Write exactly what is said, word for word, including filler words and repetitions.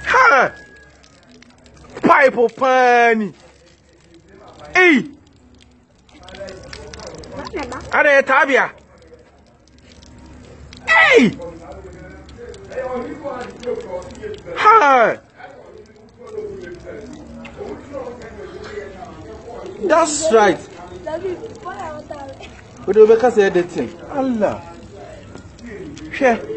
Ha! Pipe pani. Hey! Are tabia. Hey! Ha! That's right. We do because editing. Allah. Share.